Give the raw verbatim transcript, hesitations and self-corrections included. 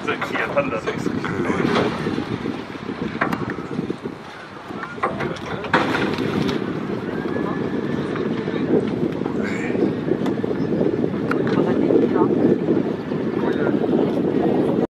さっきやったんだね。